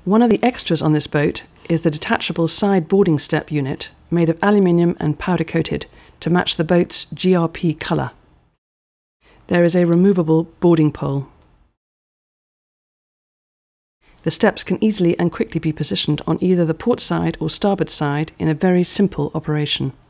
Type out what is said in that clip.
One of the extras on this boat is the detachable side boarding step unit made of aluminium and powder coated to match the boat's GRP colour. There is a removable boarding pole. The steps can easily and quickly be positioned on either the port side or starboard side in a very simple operation.